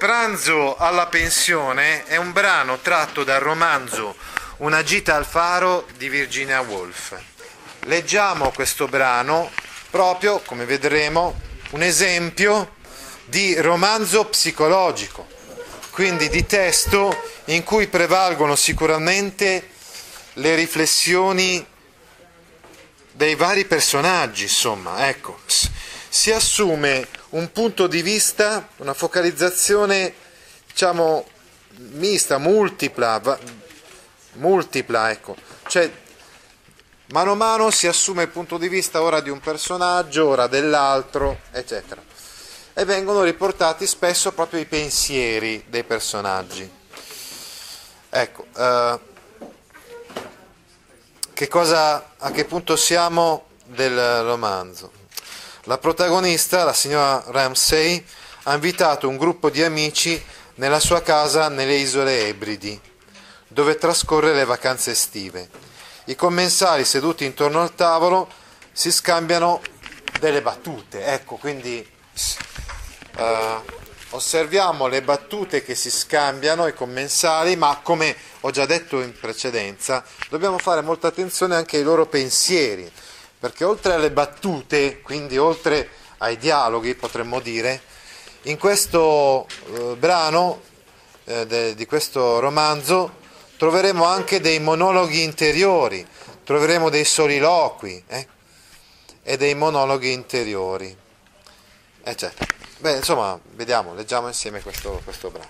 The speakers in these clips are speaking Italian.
Pranzo alla pensione è un brano tratto dal romanzo Una gita al faro di Virginia Woolf. Leggiamo questo brano proprio, come vedremo, un esempio di romanzo psicologico, quindi di testo in cui prevalgono sicuramente le riflessioni dei vari personaggi, insomma, ecco, si assume un punto di vista, una focalizzazione, diciamo, mista, multipla, ecco, cioè mano a mano si assume il punto di vista ora di un personaggio, ora dell'altro, eccetera, e vengono riportati spesso proprio i pensieri dei personaggi. Ecco, a che punto siamo del romanzo? La protagonista, la signora Ramsay, ha invitato un gruppo di amici nella sua casa nelle Isole Ebridi, dove trascorre le vacanze estive. I commensali seduti intorno al tavolo si scambiano delle battute, ecco, quindi osserviamo le battute che si scambiano i commensali, ma come ho già detto in precedenza, dobbiamo fare molta attenzione anche ai loro pensieri, perché oltre alle battute, quindi oltre ai dialoghi, potremmo dire, in questo brano di questo romanzo troveremo anche dei monologhi interiori, troveremo dei soliloqui e dei monologhi interiori, eccetera. Beh, insomma, vediamo, leggiamo insieme questo brano.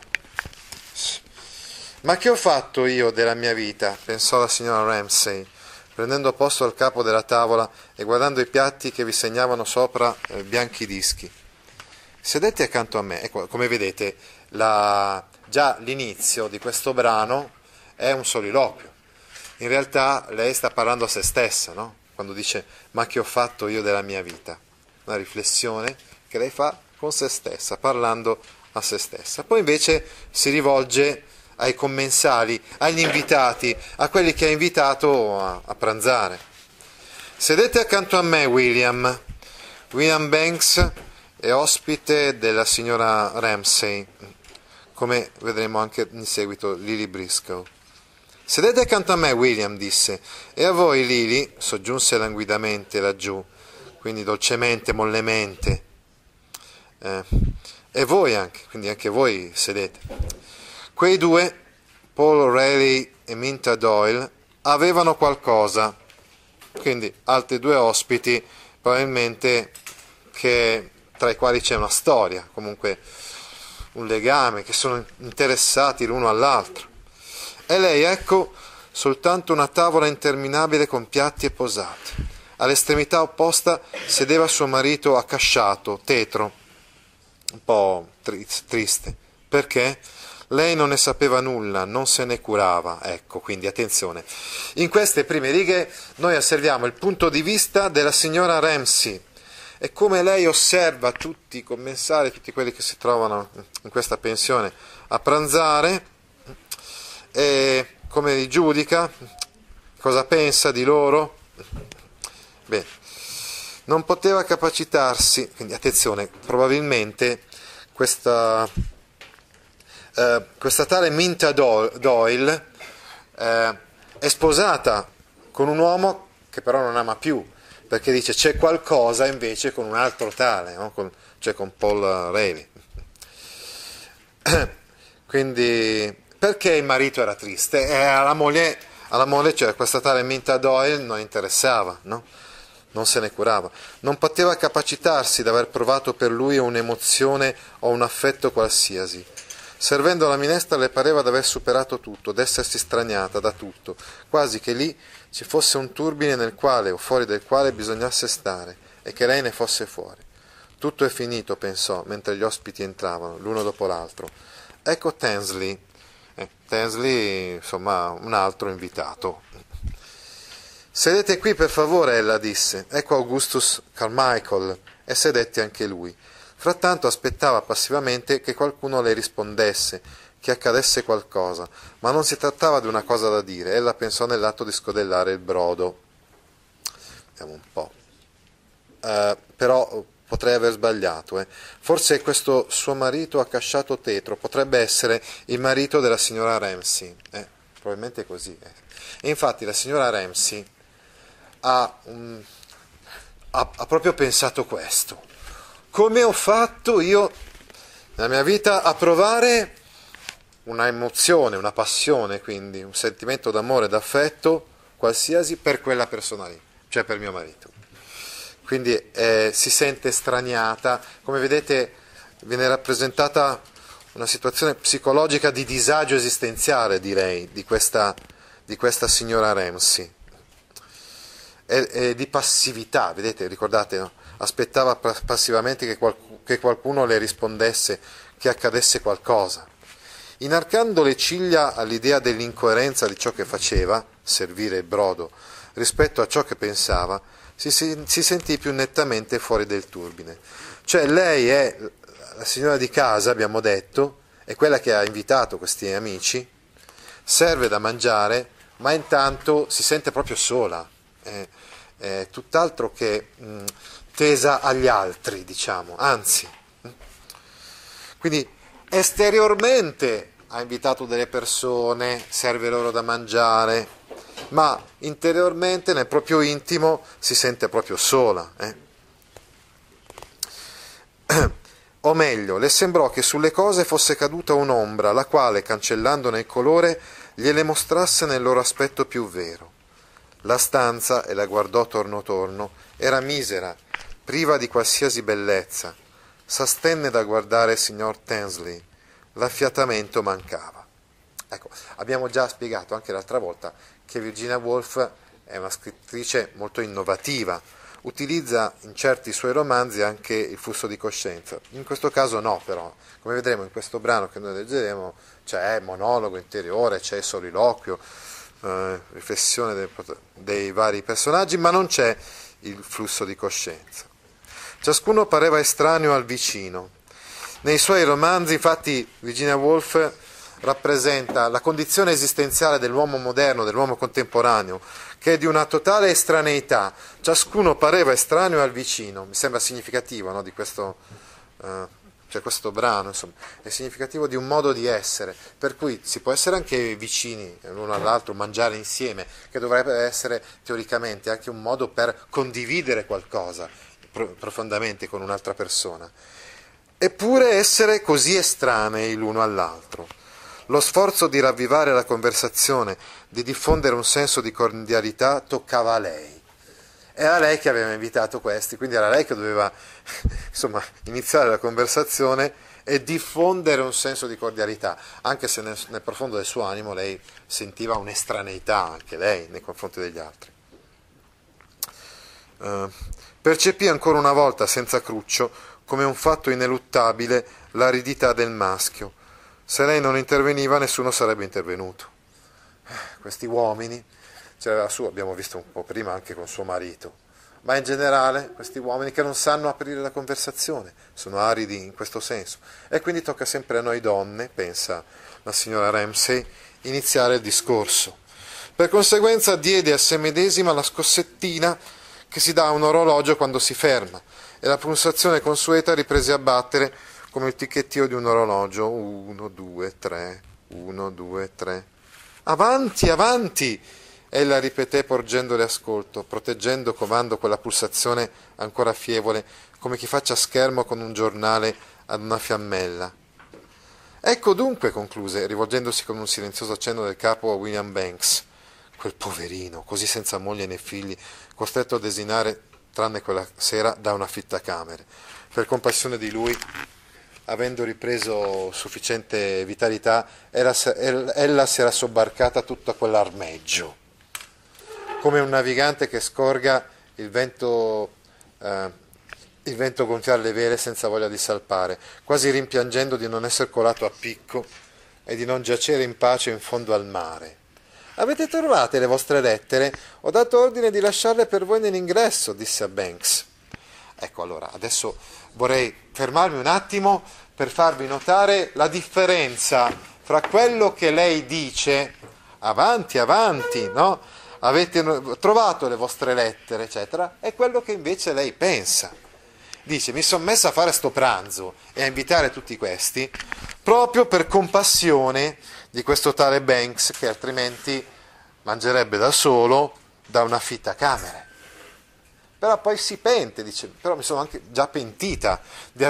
Ma che ho fatto io della mia vita? Pensò la signora Ramsay, prendendo posto al capo della tavola e guardando i piatti che vi segnavano sopra bianchi dischi. Sedette accanto a me, ecco, come vedete, già l'inizio di questo brano è un soliloquio. In realtà lei sta parlando a se stessa, no? Quando dice ma che ho fatto io della mia vita? Una riflessione che lei fa con se stessa, parlando a se stessa. Poi invece si rivolge ai commensali, agli invitati, a quelli che ha invitato a pranzare. Sedete accanto a me, William. William Banks è ospite della signora Ramsay, come vedremo anche in seguito Lily Briscoe. Sedete accanto a me, William, disse, e a voi, Lily, soggiunse languidamente laggiù, quindi dolcemente, mollemente, e voi anche, quindi anche voi sedete. Quei due, Paul O'Reilly e Minta Doyle, avevano qualcosa, quindi altri due ospiti, probabilmente tra i quali c'è una storia, comunque un legame, che sono interessati l'uno all'altro. E lei, ecco, soltanto una tavola interminabile con piatti e posate. All'estremità opposta sedeva suo marito accasciato, tetro, un po' triste. Perché? Lei non ne sapeva nulla, non se ne curava. Ecco, quindi attenzione. In queste prime righe noi osserviamo il punto di vista della signora Ramsay e come lei osserva tutti i commensali, tutti quelli che si trovano in questa pensione a pranzare, e come li giudica, cosa pensa di loro. Bene, non poteva capacitarsi, quindi attenzione, probabilmente questa tale Minta Doyle è sposata con un uomo che però non ama più, perché dice c'è qualcosa invece con un altro tale, no? Cioè con Paul O'Reilly. Quindi perché il marito era triste? Alla moglie, cioè questa tale Minta Doyle, non interessava, no? Non se ne curava. Non poteva capacitarsi d'aver provato per lui un'emozione o un affetto qualsiasi. Servendo la minestra le pareva d'aver superato tutto, d'essersi straniata da tutto, quasi che lì ci fosse un turbine nel quale o fuori del quale bisognasse stare e che lei ne fosse fuori. Tutto è finito, pensò, mentre gli ospiti entravano, l'uno dopo l'altro. Ecco Tansley, insomma, un altro invitato. Sedete qui per favore, ella disse. Ecco Augustus Carmichael, e sedette anche lui. Frattanto aspettava passivamente che qualcuno le rispondesse, che accadesse qualcosa, ma non si trattava di una cosa da dire. Ella pensò nell'atto di scodellare il brodo. Vediamo un po'. Però potrei aver sbagliato, forse questo suo marito accasciato tetro potrebbe essere il marito della signora Ramsay, probabilmente è così. E infatti la signora Ramsay ha proprio pensato questo: come ho fatto io nella mia vita a provare una emozione, una passione, quindi un sentimento d'amore, d'affetto qualsiasi per quella persona lì, cioè per mio marito. Quindi si sente straniata, come vedete viene rappresentata una situazione psicologica di disagio esistenziale, direi, di questa signora Ramsay, e di passività, vedete, ricordate, no? Aspettava passivamente che qualcuno le rispondesse, che accadesse qualcosa. Inarcando le ciglia all'idea dell'incoerenza di ciò che faceva, servire il brodo, rispetto a ciò che pensava, si sentì più nettamente fuori del turbine. Cioè lei è la signora di casa, abbiamo detto, è quella che ha invitato questi amici, serve da mangiare, ma intanto si sente proprio sola, è tutt'altro che tesa agli altri, diciamo, anzi. Quindi esteriormente ha invitato delle persone, serve loro da mangiare, ma interiormente, nel proprio intimo, si sente proprio sola. O meglio, le sembrò che sulle cose fosse caduta un'ombra, la quale, cancellandone il colore, gliele mostrasse nel loro aspetto più vero. La stanza, e la guardò torno torno, era misera, priva di qualsiasi bellezza. S'astenne da guardare il signor Tansley. L'affiatamento mancava. Ecco, abbiamo già spiegato anche l'altra volta che Virginia Woolf è una scrittrice molto innovativa, utilizza in certi suoi romanzi anche il flusso di coscienza. In questo caso no, però, come vedremo in questo brano che noi leggeremo, c'è monologo interiore, c'è soliloquio, riflessione dei vari personaggi, ma non c'è il flusso di coscienza. Ciascuno pareva estraneo al vicino. Nei suoi romanzi, infatti, Virginia Woolf rappresenta la condizione esistenziale dell'uomo moderno, dell'uomo contemporaneo, che è di una totale estraneità. Ciascuno pareva estraneo al vicino. Mi sembra significativo, no, di questo, questo brano, insomma, è significativo di un modo di essere, per cui si può essere anche vicini l'uno all'altro, mangiare insieme, che dovrebbe essere teoricamente anche un modo per condividere qualcosa profondamente con un'altra persona. Eppure essere così estranei l'uno all'altro. Lo sforzo di ravvivare la conversazione, di diffondere un senso di cordialità, toccava a lei. Era lei che aveva invitato questi, quindi era lei che doveva iniziare la conversazione e diffondere un senso di cordialità, anche se nel profondo del suo animo lei sentiva un'estraneità, anche lei, nei confronti degli altri. Percepì ancora una volta, senza cruccio, come un fatto ineluttabile, l'aridità del maschio. Se lei non interveniva, nessuno sarebbe intervenuto. Questi uomini, abbiamo visto un po' prima anche con suo marito, ma in generale questi uomini che non sanno aprire la conversazione, sono aridi in questo senso. E quindi tocca sempre a noi donne, pensa la signora Ramsay, iniziare il discorso. Per conseguenza diede a se medesima la scossettina che si dà a un orologio quando si ferma, e la pulsazione consueta riprese a battere come il ticchettio di un orologio. 1, 2, 3, 1, 2, 3. Avanti, avanti! Ella ripeté porgendole ascolto, proteggendo comando quella pulsazione ancora fievole, come chi faccia schermo con un giornale ad una fiammella. Ecco dunque, concluse, rivolgendosi con un silenzioso accenno del capo a William Banks, quel poverino, così senza moglie né figli, costretto a desinare, tranne quella sera, da una affittacamere. Per compassione di lui, avendo ripreso sufficiente vitalità, ella si era sobbarcata tutto a quell'armeggio, come un navigante che scorga il vento gonfiare le vele senza voglia di salpare, quasi rimpiangendo di non essere colato a picco e di non giacere in pace in fondo al mare. Avete trovate le vostre lettere? Ho dato ordine di lasciarle per voi nell'ingresso, disse a Banks. Ecco, allora, adesso vorrei fermarmi un attimo per farvi notare la differenza fra quello che lei dice, avanti, avanti, no? Avete trovato le vostre lettere, eccetera, e quello che invece lei pensa. dice: mi sono messa a fare sto pranzo e a invitare tutti questi proprio per compassione di questo tale Banks, che altrimenti mangerebbe da solo da una affittacamere. Però poi si pente, dice: però mi sono anche già pentita di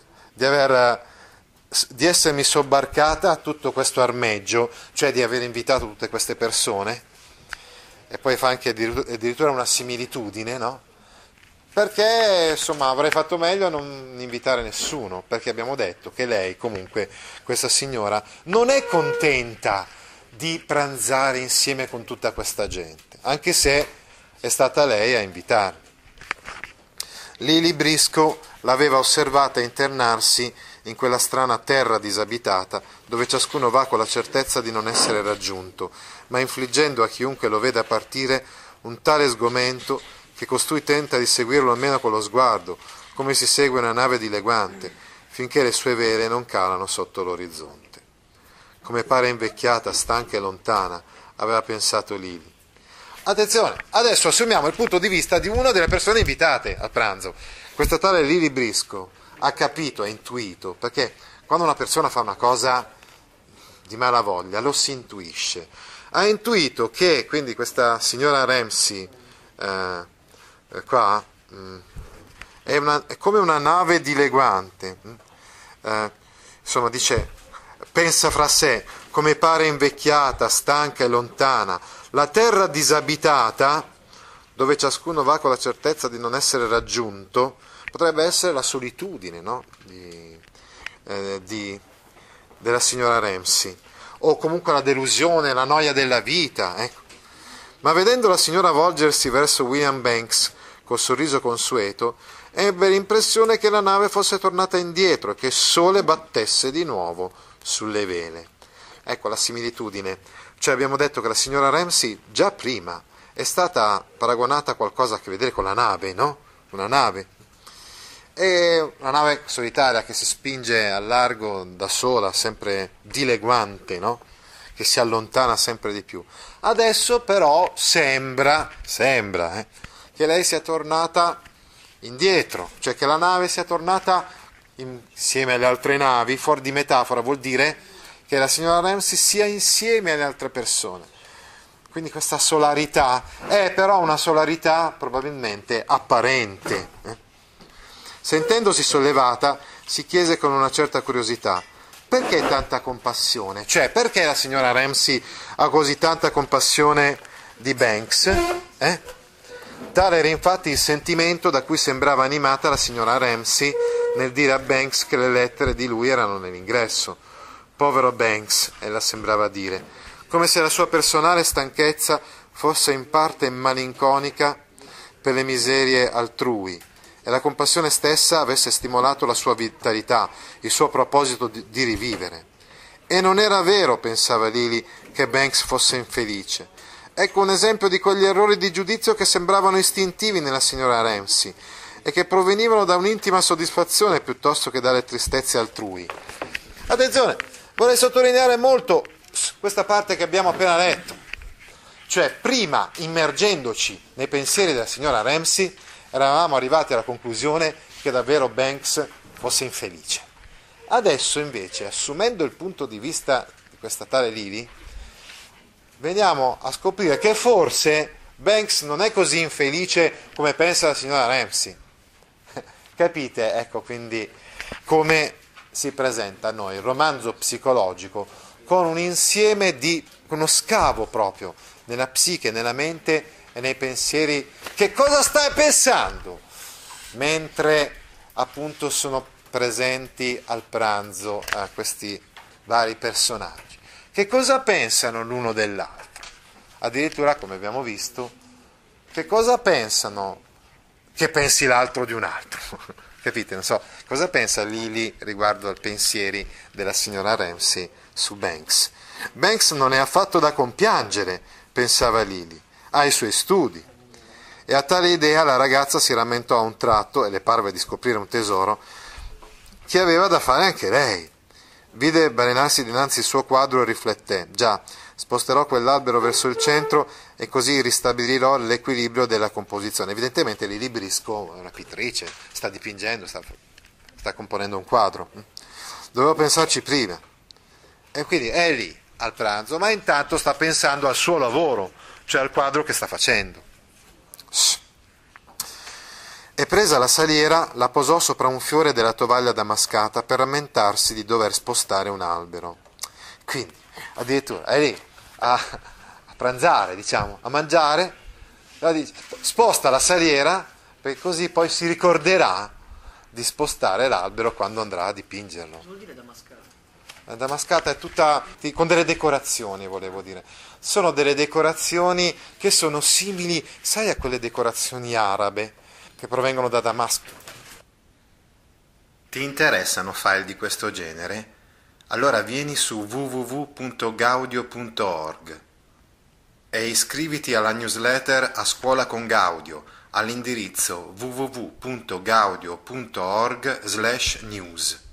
essermi sobbarcata a tutto questo armeggio, cioè di aver invitato tutte queste persone. E poi fa anche addirittura una similitudine, no? Perché insomma avrei fatto meglio a non invitare nessuno, perché abbiamo detto che lei comunque, questa signora, non è contenta di pranzare insieme con tutta questa gente, anche se è stata lei a invitare. Lily Briscoe l'aveva osservata internarsi in quella strana terra disabitata, dove ciascuno va con la certezza di non essere raggiunto, ma infliggendo a chiunque lo veda partire un tale sgomento che costui tenta di seguirlo almeno con lo sguardo, come si segue una nave dileguante, finché le sue vele non calano sotto l'orizzonte. Come pare invecchiata, stanca e lontana, aveva pensato Lily. Attenzione, adesso assumiamo il punto di vista di una delle persone invitate al pranzo. Questa tale Lily Briscoe ha capito, ha intuito, perché quando una persona fa una cosa di malavoglia lo si intuisce. Ha intuito che quindi questa signora Ramsey qua è come una nave dileguante, insomma dice, pensa fra sé, come pare invecchiata, stanca e lontana, la terra disabitata, dove ciascuno va con la certezza di non essere raggiunto, potrebbe essere la solitudine, no? Della signora Ramsey, o comunque la delusione, la noia della vita, ecco. Ma vedendo la signora volgersi verso William Banks col sorriso consueto, ebbe l'impressione che la nave fosse tornata indietro e che il sole battesse di nuovo sulle vele. Ecco la similitudine. Cioè abbiamo detto che la signora Ramsey già prima è stata paragonata a qualcosa a che vedere con la nave, no? Una nave. È una nave solitaria che si spinge al largo da sola, sempre dileguante, no? Che si allontana sempre di più. Adesso però sembra che lei sia tornata indietro, cioè che la nave sia tornata insieme alle altre navi. Fuori di metafora vuol dire che la signora Ramsey sia insieme alle altre persone. Quindi questa solarità è però una solarità probabilmente apparente. Sentendosi sollevata, si chiese con una certa curiosità: perché tanta compassione? Cioè, perché la signora Ramsey ha così tanta compassione di Banks? Tale era infatti il sentimento da cui sembrava animata la signora Ramsey nel dire a Banks che le lettere di lui erano nell'ingresso. Povero Banks, ella sembrava dire, come se la sua personale stanchezza fosse in parte malinconica per le miserie altrui, e la compassione stessa avesse stimolato la sua vitalità, il suo proposito di rivivere. E non era vero, pensava Lily, che Banks fosse infelice. Ecco un esempio di quegli errori di giudizio che sembravano istintivi nella signora Ramsey e che provenivano da un'intima soddisfazione piuttosto che dalle tristezze altrui. Attenzione, vorrei sottolineare molto questa parte che abbiamo appena letto. Cioè, prima, immergendoci nei pensieri della signora Ramsey, eravamo arrivati alla conclusione che davvero Banks fosse infelice. Adesso invece, assumendo il punto di vista di questa tale Lily, veniamo a scoprire che forse Banks non è così infelice come pensa la signora Ramsey. Capite? Ecco quindi come si presenta a noi il romanzo psicologico con un insieme di, uno scavo proprio nella psiche, nella mente e nei pensieri. Che cosa stai pensando? Mentre appunto sono presenti al pranzo questi vari personaggi. Che cosa pensano l'uno dell'altro? Addirittura, come abbiamo visto, che cosa pensano che pensi l'altro di un altro? Capite? Non so, cosa pensa Lily riguardo ai pensieri della signora Ramsey su Banks? Banks non è affatto da compiangere, pensava Lily, ha i suoi studi. E a tale idea la ragazza si rammentò a un tratto, e le parve di scoprire un tesoro, che aveva da fare anche lei. Vide balenarsi dinanzi il suo quadro e rifletté: già, sposterò quell'albero verso il centro e così ristabilirò l'equilibrio della composizione. Evidentemente l'Ilibrisco è una pittrice, sta dipingendo, sta componendo un quadro. Dovevo pensarci prima. E quindi è lì al pranzo, ma intanto sta pensando al suo lavoro, cioè al quadro che sta facendo. E presa la saliera, la posò sopra un fiore della tovaglia damascata per rammentarsi di dover spostare un albero. Quindi, addirittura, è lì a pranzare, diciamo, a mangiare, dice, sposta la saliera, perché così poi si ricorderà di spostare l'albero quando andrà a dipingerlo. Cosa vuol dire damascata? La damascata è tutta con delle decorazioni, volevo dire. Sono delle decorazioni che sono simili, sai, a quelle decorazioni arabe che provengono da Damasco. Ti interessano file di questo genere? Allora vieni su www.gaudio.org e iscriviti alla newsletter A Scuola con Gaudio all'indirizzo www.gaudio.org/news.